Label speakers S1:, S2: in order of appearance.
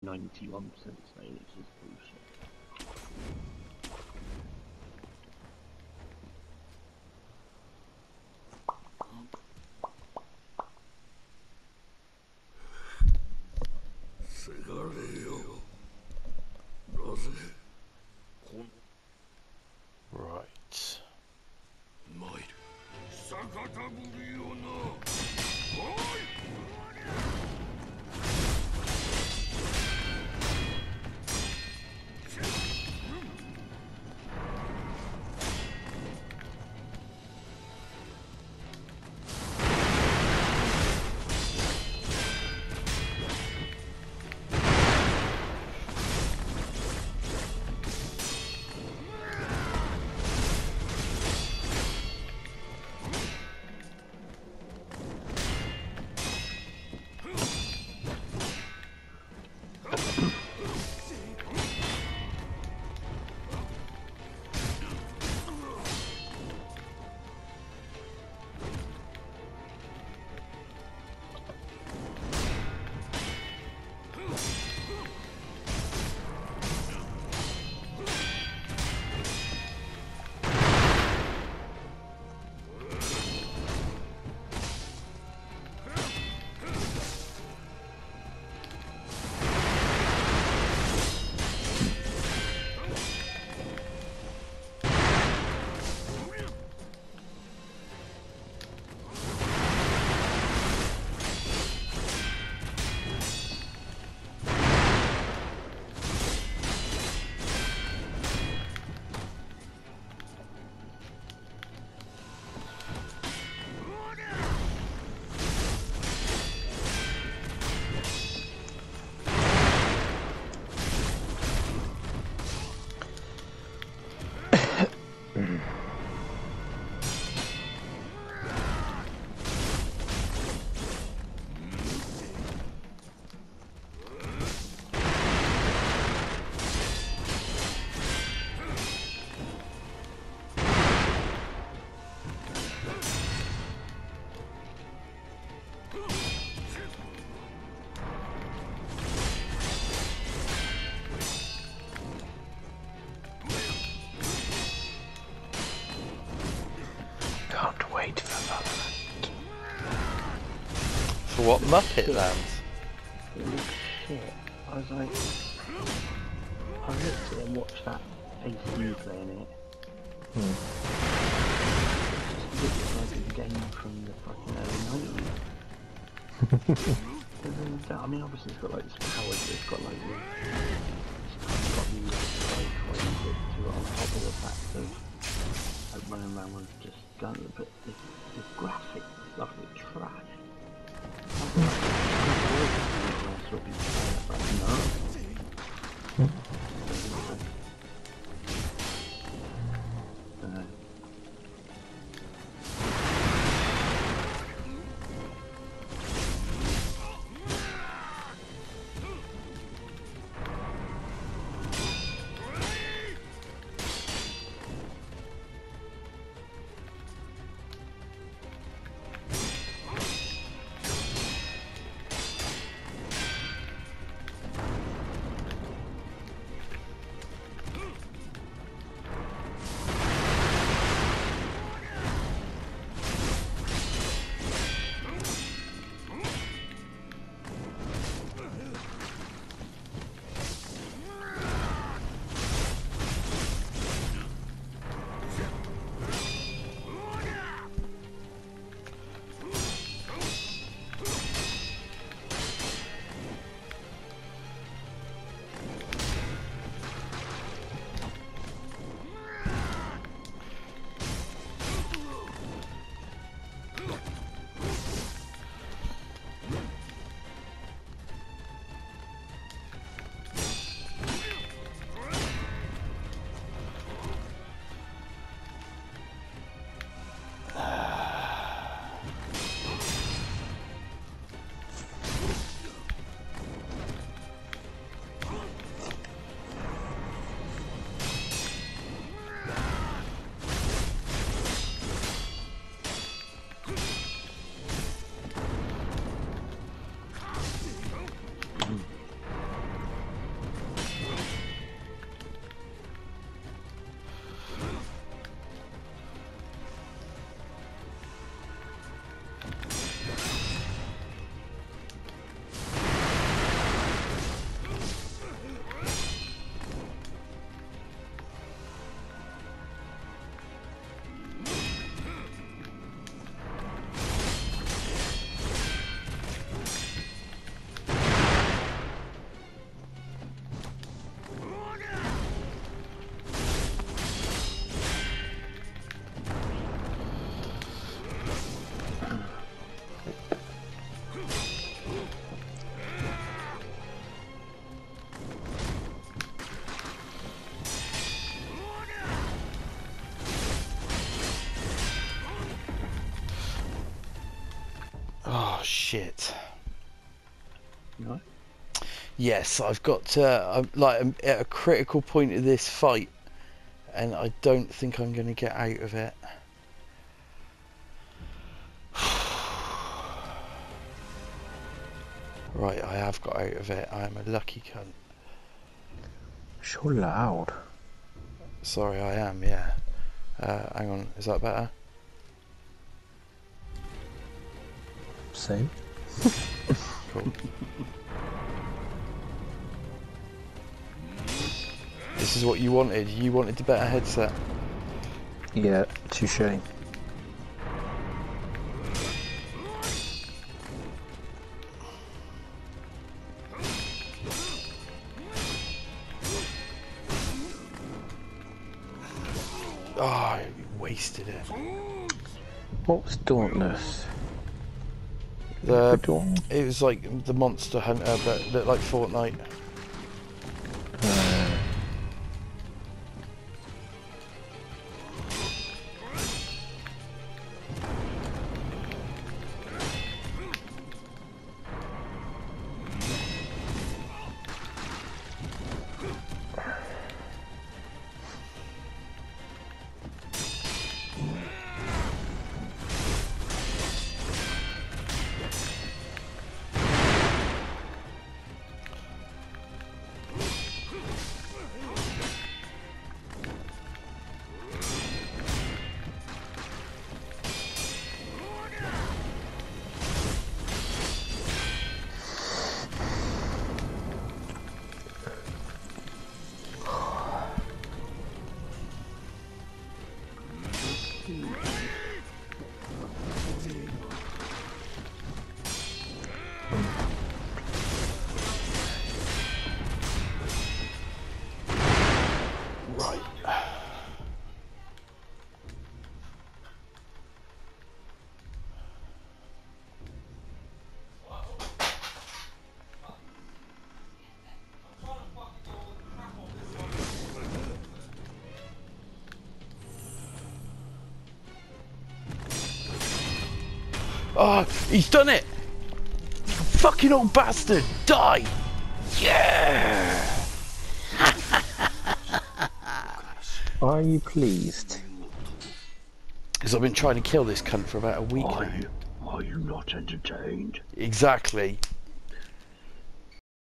S1: 91% stay, which is bullshit.
S2: Right. Can't wait for Valorant. For what Muppet Land?
S1: It looks shit. I was like, I looked at it and watched that ACU playing it. It just looks like a game from the fucking early 90s. I mean, obviously it's got like this power, but it's got like it's got the like to on top of the fact of like running around with just guns, but the graphics stuff is trash.
S2: shit.
S1: No?
S2: Yes, I've got I'm like I'm at a critical point of this fight, and I don't think I'm going to get out of it. Right, I have got out of it. I am a lucky cunt.
S3: So loud.
S2: Sorry, I am, yeah. Hang on, is that better?
S3: Same.
S2: Cool. This is what you wanted. You wanted the better headset.
S3: Yeah, touche.
S2: Oh, I wasted it.
S3: What was Dauntless?
S2: The
S3: Dawn?
S2: it was like the Monster Hunter, but looked like Fortnite. Right. Oh, he's done it! Fucking old bastard! Die! Yeah!
S3: Are you pleased?
S2: Because I've been trying to kill this cunt for about a week now.
S1: Are you not entertained?
S2: Exactly.